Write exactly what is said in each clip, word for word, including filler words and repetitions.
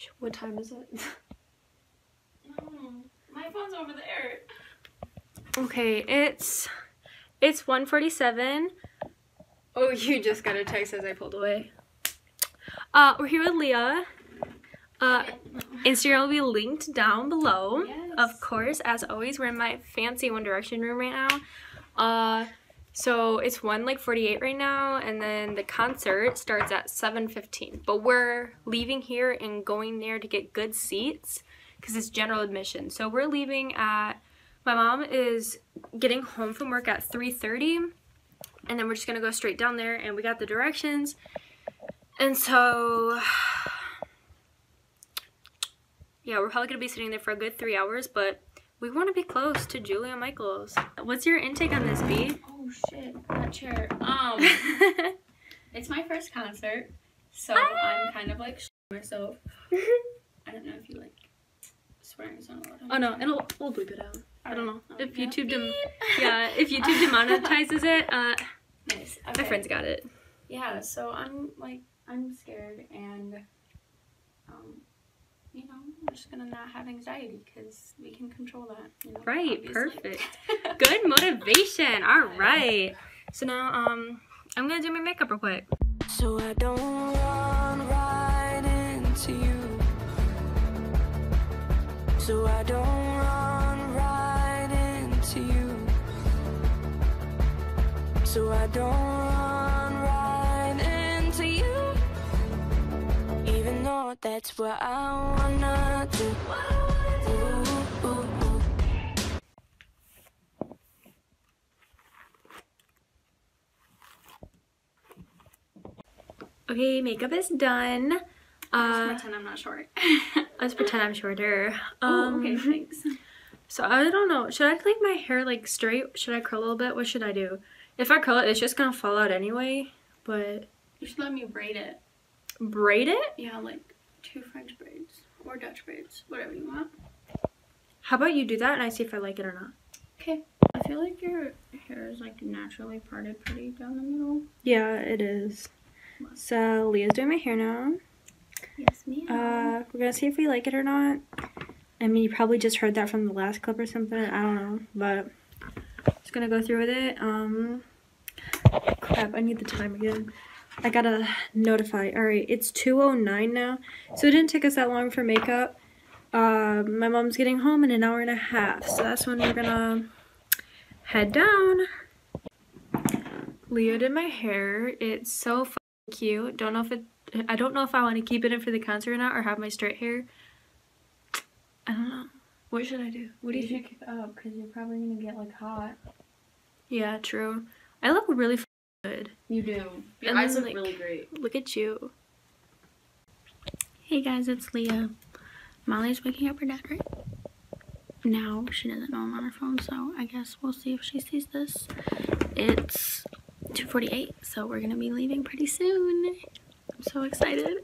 What time is it? No, my phone's over there. Okay, it's it's one forty-seven. Oh, you just got a text as I pulled away. Uh, we're here with Leah. Uh, Instagram will be linked down below. Yes. Of course, as always, we're in my fancy One Direction room right now. Uh, so it's one like forty-eight right now, and then the concert starts at seven fifteen. But we're leaving here and going there to get good seats because it's general admission. So we're leaving at, my mom is getting home from work at three thirty, and then we're just gonna go straight down there, and we got the directions. And so yeah, we're probably gonna be sitting there for a good three hours, but we want to be close to Julia Michaels. What's your intake on this, B? Oh shit, that chair. Um, it's my first concert, so ah! I'm kind of like shitting myself. I don't know if you like swearing so loud. Oh no, it'll we'll bleep it out. I don't know Oh, if yeah. YouTube dem yeah if YouTube demonetizes it. Uh, Nice. Okay. my friend's got it. Yeah, so I'm like I'm scared and um. You know, I'm just gonna not have anxiety because we can control that. You know, Right, obviously. perfect. Good motivation. All right. So now, um, I'm gonna do my makeup real quick. So I don't run right into you. So I don't run right into you. So I don't run right into you. Even though that's what I wanna do. Ooh, ooh, ooh. Okay, makeup is done. Just Uh, pretend I'm not short. let's pretend I'm shorter. Oh, Um, okay, thanks. So I don't know. Should I leave my hair like straight? Should I curl a little bit? What should I do? If I curl it, it's just gonna fall out anyway. But You should let me braid it. braid it? Yeah, like two French braids or Dutch braids, whatever you want. How about you do that and I see if I like it or not? Okay. I feel like your hair is like naturally parted pretty down the middle. Yeah, it is. So Leah's doing my hair now. Yes, ma'am. Uh, we're gonna see if we like it or not. I mean, you probably just heard that from the last clip or something. I don't know, but just gonna go through with it. Um, crap, I need the time again. I gotta notify. All right, it's two oh nine now, so it didn't take us that long for makeup. Uh, my mom's getting home in an hour and a half, so that's when we're gonna head down. Leah did my hair. It's so fucking cute. Don't know if it. I don't know if I want to keep it in for the concert or not, or have my straight hair. I don't know. What should I do? What do you, you think? should keep it up because you're probably gonna get like hot. Yeah, true. I look really f good. You do. Your And eyes then, look like, really great. Look at you. Hey guys, it's Leah. Molly's waking up her dad right now. She doesn't know I'm on her phone, so I guess we'll see if she sees this. It's two forty-eight, so we're gonna be leaving pretty soon. I'm so excited.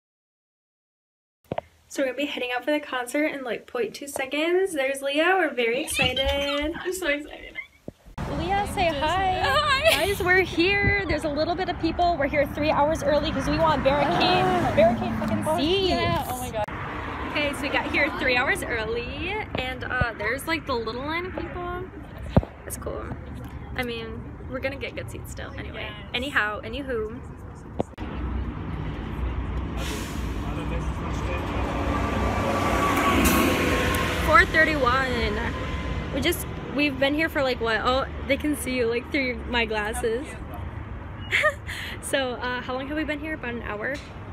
So we're gonna be heading out for the concert in like zero point two seconds. There's Leah. We're very excited. I'm so excited. Leah, say hi. Hi. Guys, we're here. There's a little bit of people. We're here three hours early because we want barricade, barricade fucking seats. Yeah. Oh my god. Okay, so we got here three hours early, and uh, there's like the little line of people. That's cool. I mean, we're gonna get good seats still. Anyway, Yes. anyhow, anywho. four thirty-one. We just we've been here for like what? Oh, they can see you like through your, my glasses. So, uh, how long have we been here? About an hour.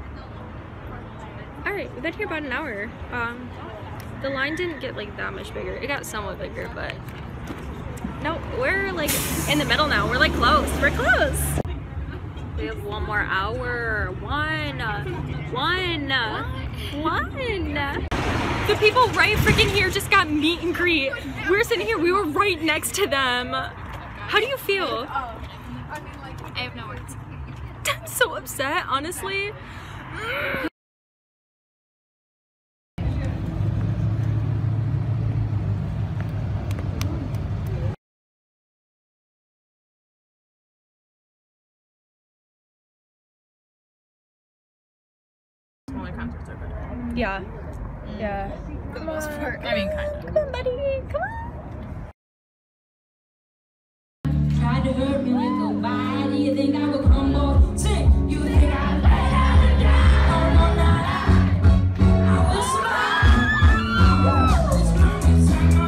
All right, we've been here about an hour. Um, the line didn't get like that much bigger. It got somewhat bigger, but no, we're like in the middle now. We're like close. We're close. We have one more hour. One, one, one. The people right freaking here just got meet and greet. We were sitting here. We were right next to them. How do you feel? I have no words. I'm so upset, honestly. concerts are better. Yeah. Yeah. For the most part. I mean, kind of. Come on, buddy. Come on. Tried to hurt me with nobody. You think I would crumble? Sing. You think I'd lay down and die? Oh no, not I. I will survive. This moment's in my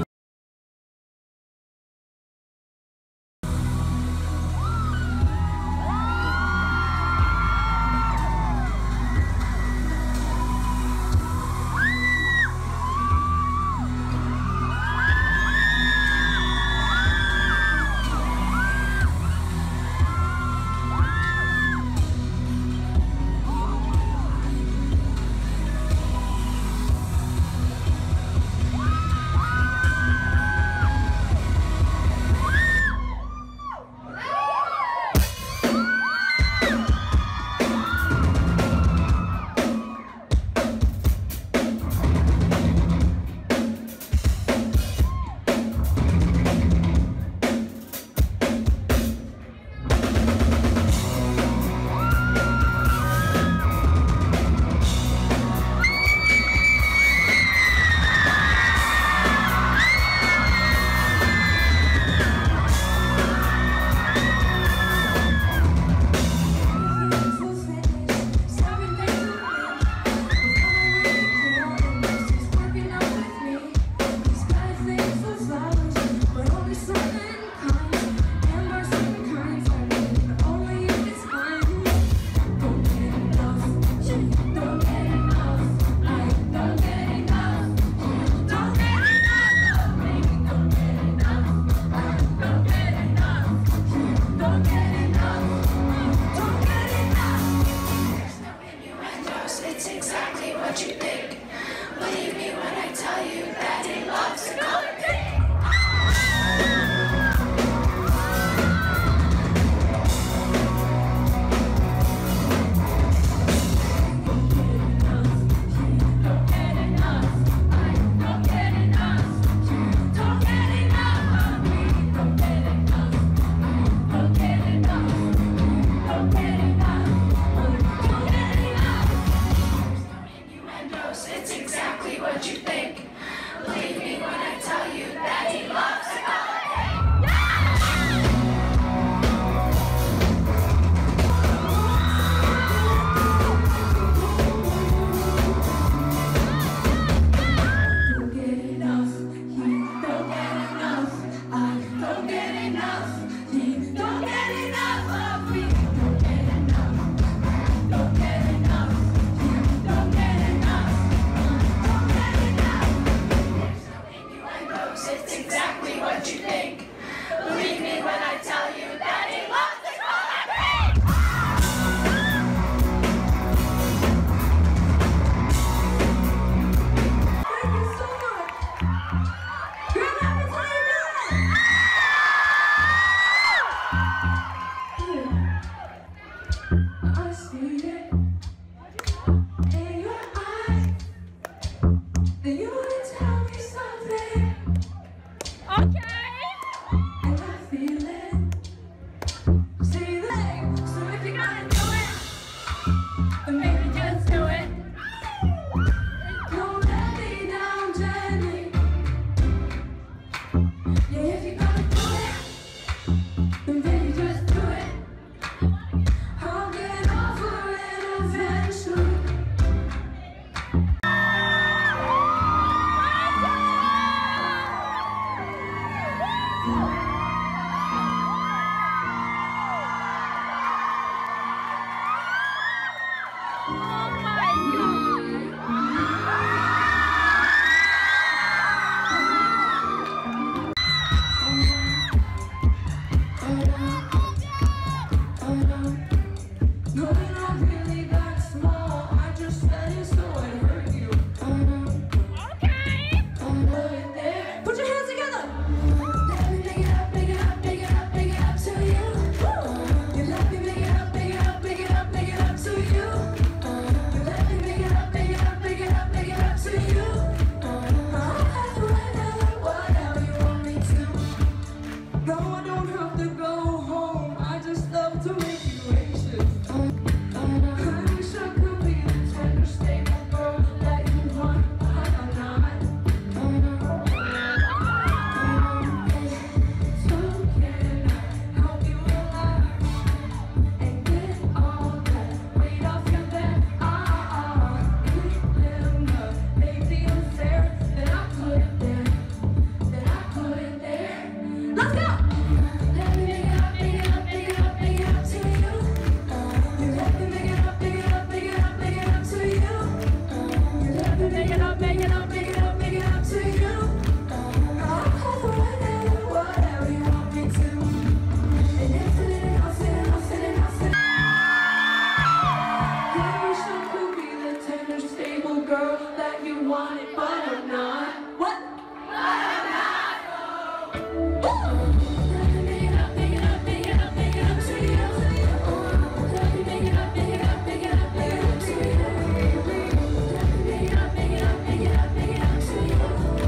really want it, but I'm not. What? But I'm not. Ooh. Make it up, make it up, make it up, make it up to you. Make it up, make it up, make it up, make it up to you. Make it up, make it up, make it up, make it up to you.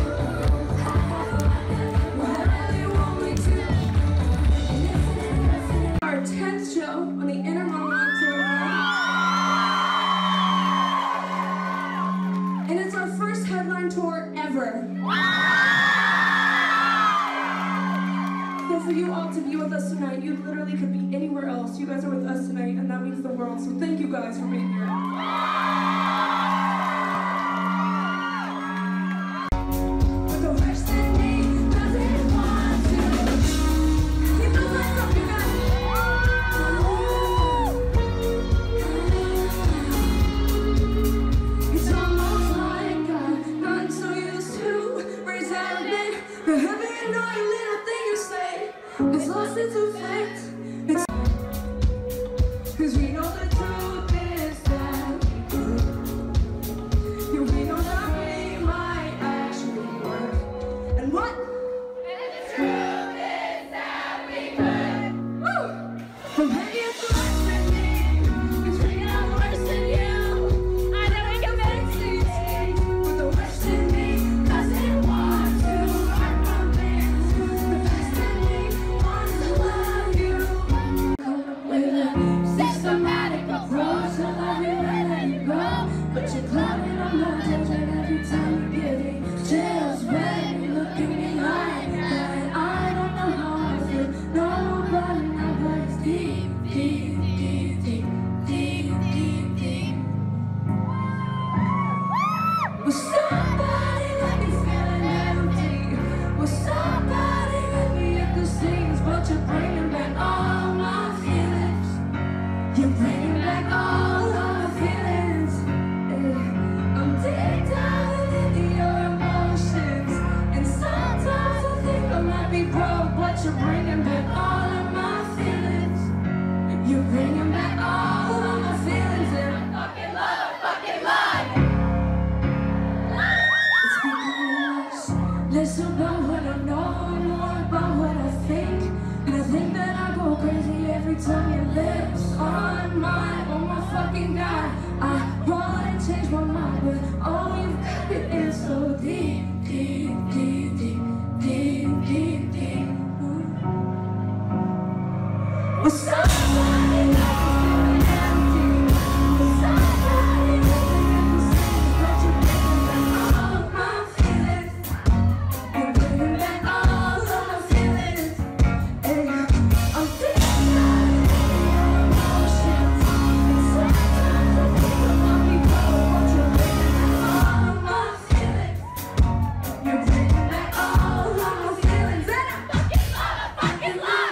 Whatever you want me to. Our tenth show on the Inner Monologue Tour. And it's our first headline tour ever. So for you all to be with us tonight, you literally could be anywhere else. You guys are with us tonight, and that means the world. So thank you guys for being here. But the worst in me doesn't want to. Keep the lights up, you guys. It's almost like I've gotten so used to resentment. But every annoying little thing you say, it's lost its effect. It's cause we know the truth is that we could. Yeah, we know that we might actually work. And what? And the truth is that we could. Woo! But maybe it's worse than me. It's really not worse than you. I know we can fix these. But the worst in me doesn't want to. I'm convinced. The best in me wants to love you. With a systematic approach to love you and let you go. But you're clouding on my judgment every time you get it. Chills when you look at me like that. I don't know how I feel. Nobody knows, but it's deep, deep, deep, deep, deep, deep, deep. Will somebody let me feeling empty? Will somebody let me at the scenes? But you're bringing back all my feelings. You're bringing back all of my feelings. Eh, I'm deep down into your emotions. And sometimes I think I might be broke, but you're bringing back all of my feelings. You're bringing back all of my feelings. And I fucking love, fucking love. It's becoming less, less about what I know, more about what I think. And I think that I go crazy every time your lips on my, oh my fucking god. I wanna change my mind, but all you've got it is so deep, deep, deep, deep, deep, deep, deep. Will somebody let me feel empty? Will somebody let me see that you're bringing back all of my feelings? You're bringing back all of my feelings. And I'm thinking about your emotions. And sometimes I think I might be broke, but you're bringing back all of my feelings. You're bringing back all of my feelings. And I fucking love, I fucking love.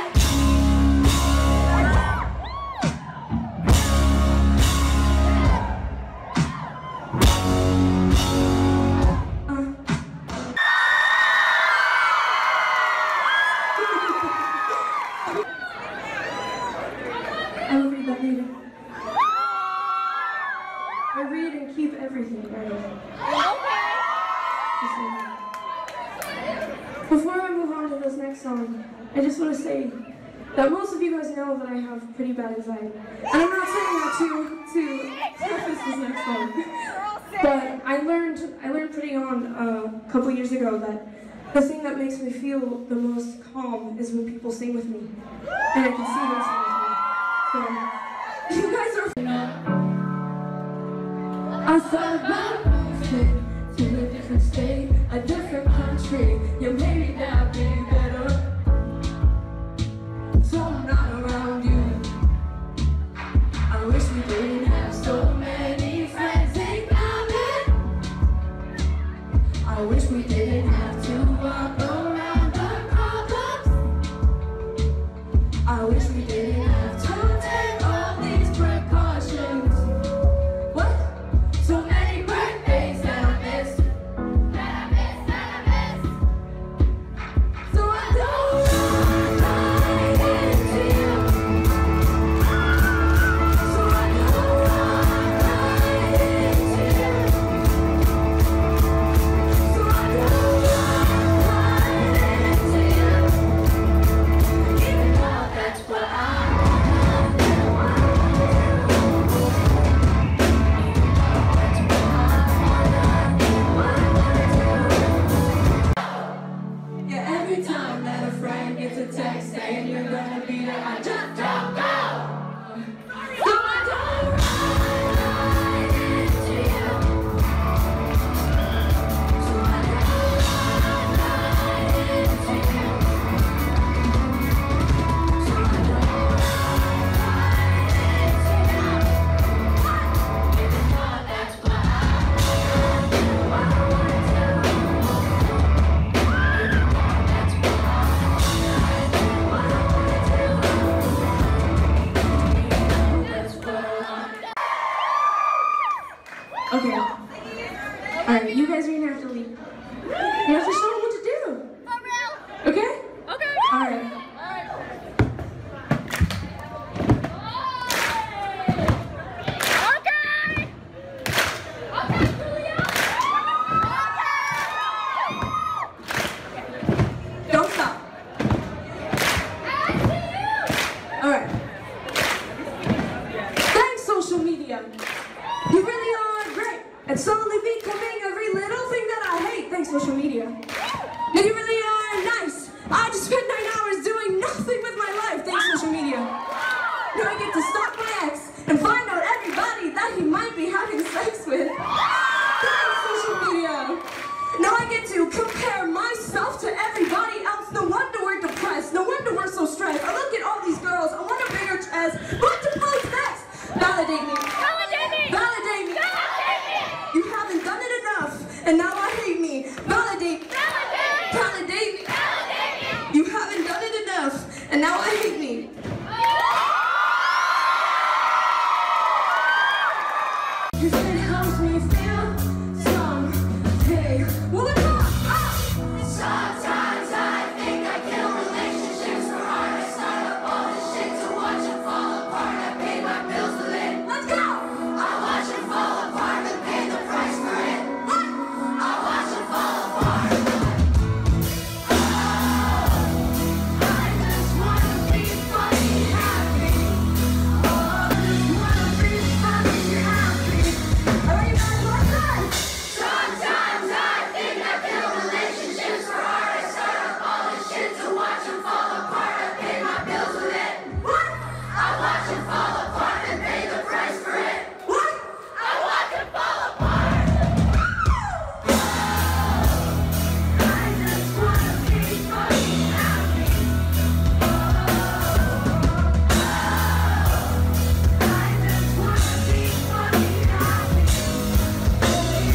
I will read that later. I read and keep everything, right? Before I move on to this next song, I just want to say that most of you guys know that I have pretty bad anxiety. And I'm not saying that to to preface this next song. But I learned I learned pretty on uh, a couple years ago that the thing that makes me feel the most calm is when people sing with me. And I can see them sing with me. So, you guys are... I thought about moving to a different state, a different country. Yeah, maybe that'd be better. So I'm not around you. I wish we didn't have so many friends in common. I wish we didn't have to walk around the problems. I wish we didn't have to take all these precautions. What? So many birthdays that I missed. That I missed, that I missed. So I don't run right into you. So I don't run right into you. Alright, you guys are gonna have to leave. You have to show them what to do. Okay? Okay. Alright. Don't stop. Alright. Thanks, social media. You really are great at slowly becoming every little thing that I hate. Thanks, social media. And you really are nice. I just spent nine hours doing nothing with my life. Thanks, social media. Now I get to stalk my ex and find out everybody that he might be having sex with. Thanks, social media. Now I get to compare myself to everybody else. No wonder we're depressed. No wonder we're so stressed. I look at all these girls. I want a bigger chest. What to post next? Validate me. Validate me. Validate me. Validate me. You haven't done it enough, and now I hate me. Validate. Validate. Validate me. Validate me. You haven't done it enough, and now I hate me. Cause it helps me feel someday. Well, it's not. Ah! Sometimes I think I kill relationships for art. I start up all this shit to watch it fall apart. I pay my bills with it. Let's go! I watch it fall apart and pay the price for it. What? I watch it fall apart. Oh, I just wanna be funny, happy. Oh, I just wanna be funny, happy. Alright, you guys, one time. Sometimes I think I kill relationships for art. I start up all this shit to watch them fall apart. I pay my bills with it. What? I watch it fall apart and pay the price for it. What? I watch it fall apart. I just wanna be funny, happy. Oh, I just wanna be funny, happy.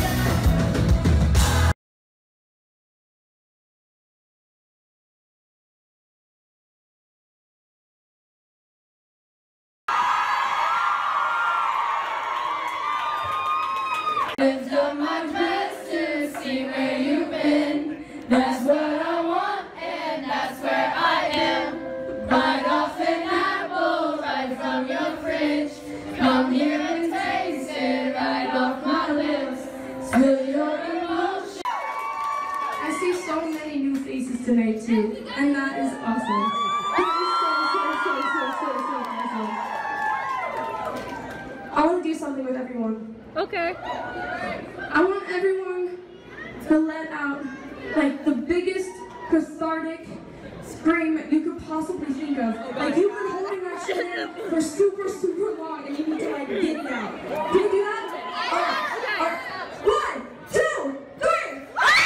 Lift up my dress to see where you've been. That's what I want, and that's where I am. Bite off an apple right from your fridge. Come here and taste it right off my lips. Spill your emotions. I see so many new faces tonight too, and that is awesome. That is so, so, so, so, so, so awesome. I want to do something with everyone. Okay. I want everyone to let out like the biggest cathartic scream you could possibly think of. Like you've been holding that shit in for super, super long and you need to like get it out. Can you do that? Alright. Alright. One, two, three.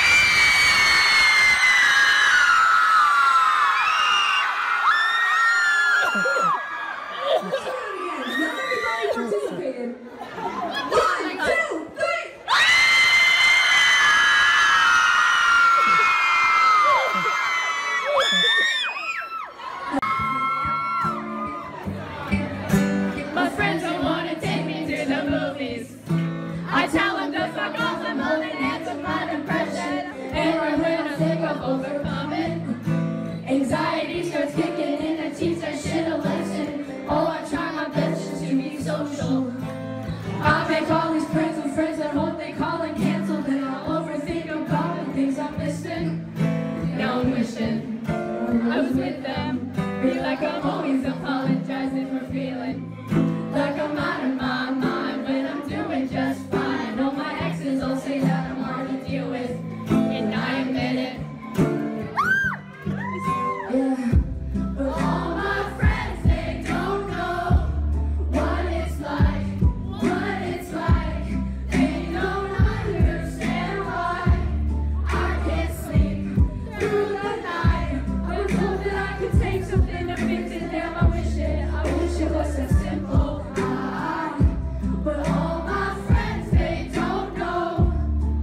Let's do it again. Not everybody participated. One, two, three. My friends don't want to take me to the movies. I tell them to fuck off, I'm holding hands with my depression. And right when I think of overcoming, anxiety starts kicking in and teach that shit a lesson. Oh, I try my best to be social. I make all these friends with friends that hope they call and cancel. Then I'll overthink about the things I'm missing. Now I'm wishing I was with them. Feel like I'm always apologizing for feeling like I'm out of my mind when I'm doing just fine. All my exes all say that I'm hard to deal with, and I admit it. Yeah. But all my friends, they don't know what it's like, what it's like. They don't understand why I can't sleep through the night. I was told that I could take something to fix it. Damn, I wish it, I wish it was so simple. I, but all my friends, they don't know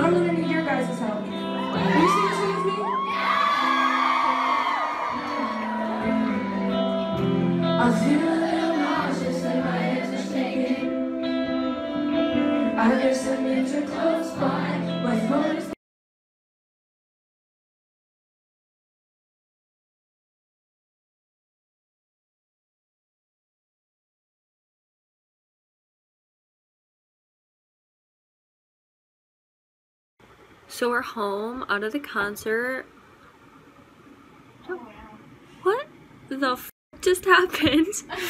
I'm gonna need your guys' help. Can you sing this with me? I feel a little nauseous and my hands are shaking. I guess that means you're close by. My phone is. So we're home out of the concert. What the f just happened?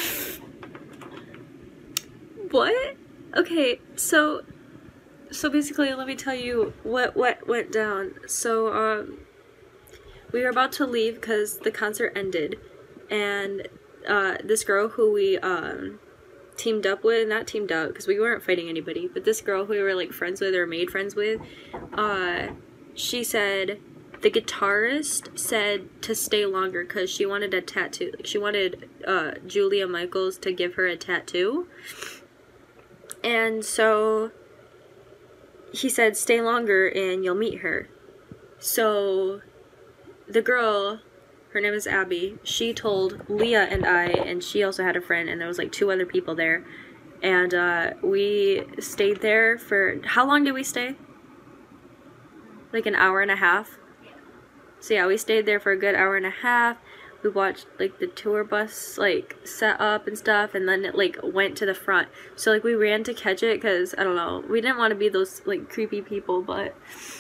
What? Okay, so so basically, let me tell you what what went down. So um, we were about to leave because the concert ended, and uh, this girl who we um. teamed up with, not teamed up because we weren't fighting anybody, but this girl who we were like friends with or made friends with, uh, she said the guitarist said to stay longer because she wanted a tattoo. She wanted uh, Julia Michaels to give her a tattoo. And so he said stay longer and you'll meet her. So the girl, her name is Abby, she told Leah and I, and she also had a friend, and there was like two other people there, and uh, we stayed there for, how long did we stay? Like an hour and a half? So yeah, we stayed there for a good hour and a half. We watched like the tour bus like set up and stuff, and then it like went to the front. So like we ran to catch it because, I don't know, we didn't want to be those like creepy people, but...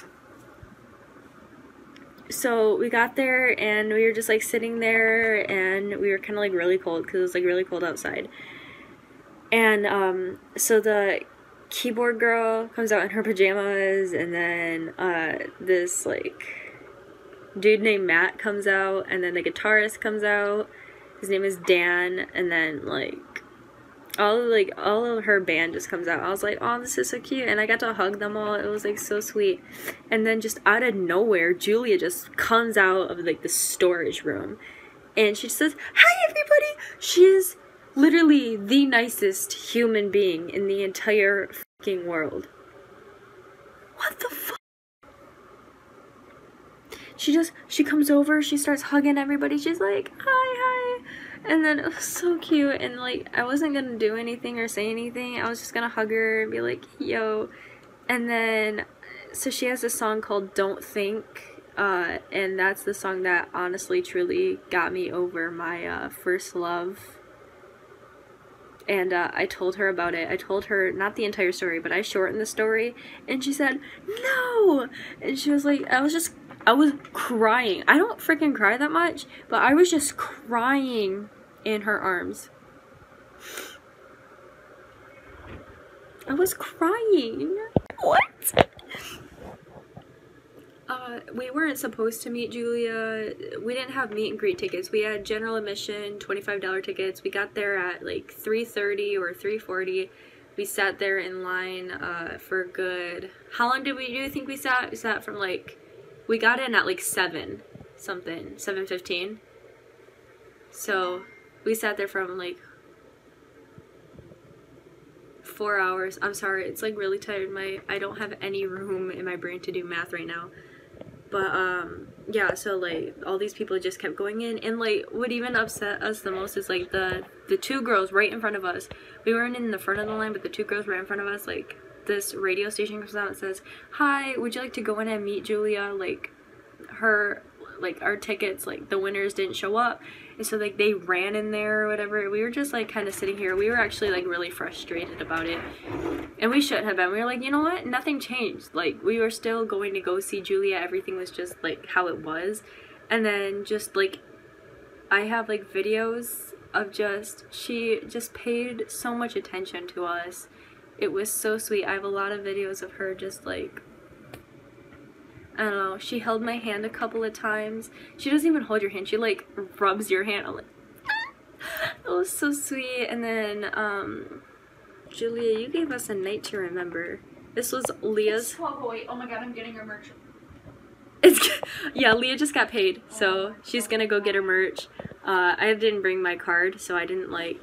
So we got there and we were just like sitting there, and we were kind of like really cold because it was like really cold outside. And um, so the keyboard girl comes out in her pajamas, and then uh, this like dude named Matt comes out, and then the guitarist comes out. His name is Dan, and then like all of, like all of her band just comes out. I was like, oh, this is so cute, and I got to hug them all. It was like so sweet. And then just out of nowhere, Julia just comes out of like the storage room, and she says, hi everybody. She is literally the nicest human being in the entire fucking world. What the fuck? She just, she comes over, she starts hugging everybody. She's like, hi, hi. And then it was so cute, and like I wasn't gonna do anything or say anything. I was just gonna hug her and be like, yo. And then so she has this song called Don't Think, uh, and that's the song that honestly truly got me over my uh, first love. And uh, I told her about it. I told her not the entire story, but I shortened the story, and she said no. And she was like, I was just I was crying. I don't freaking cry that much, but I was just crying in her arms. I was crying. What? Uh, we weren't supposed to meet Julia. We didn't have meet and greet tickets. We had general admission, twenty-five dollar tickets. We got there at like three thirty or three forty. We sat there in line uh, for good. How long did we do you think we sat? We sat from like, we got in at like seven something, seven fifteen. So we sat there from like four hours. I'm sorry, it's like really tired. My I don't have any room in my brain to do math right now. But um yeah, so like all these people just kept going in, and like what even upset us the most is like the the two girls right in front of us. We weren't in the front of the line, but the two girls right in front of us, like this radio station comes out and says, hi, would you like to go in and meet Julia? Like her, like our tickets, like the winners didn't show up, and so like they ran in there or whatever. We were just like kind of sitting here. We were actually like really frustrated about it, and we should have been. We were like, you know what, nothing changed. Like we were still going to go see Julia. Everything was just like how it was. And then just like I have like videos of just, she just paid so much attention to us. It was so sweet. I have a lot of videos of her just like, I don't know, she held my hand a couple of times. She doesn't even hold your hand, she like rubs your hand. I'm like, ah! It was so sweet. And then um Julia, you gave us a night to remember. This was Leah's. twelve oh eight. Oh my god, I'm getting her merch. It's yeah, Leah just got paid, so she's gonna go get her merch. Uh, I didn't bring my card, so I didn't like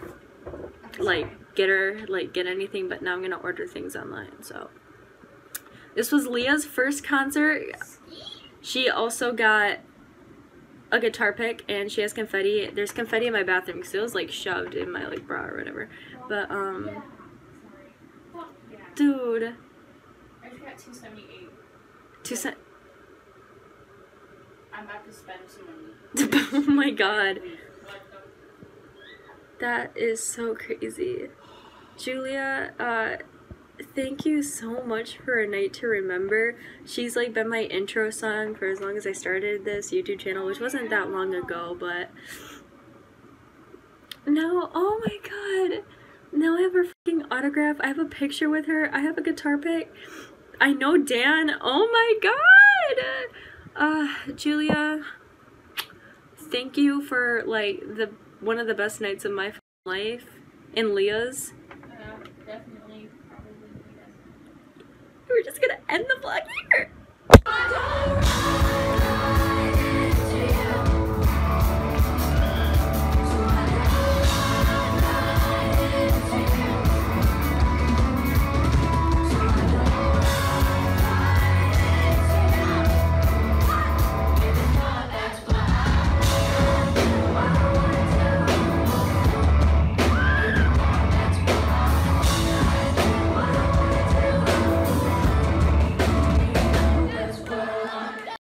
like get her like get anything. But now I'm gonna order things online. So This was Leah's first concert. She also got a guitar pick and she has confetti. There's confetti in my bathroom because it was like shoved in my like bra or whatever. But um, dude. I just got two seventy-eight. Two cent. I'm about to spend some money. Oh my god. That is so crazy. Julia, uh, thank you so much for A Night to Remember. She's like been my intro song for as long as I started this YouTube channel, which wasn't that long ago, but now, oh my god, now I have her fucking autograph. I have a picture with her. I have a guitar pick. I know Dan. Oh my god. Uh, Julia, thank you for like the one of the best nights of my life, and Leah's. Uh, definitely, probably, yes. We're just gonna end the vlog here.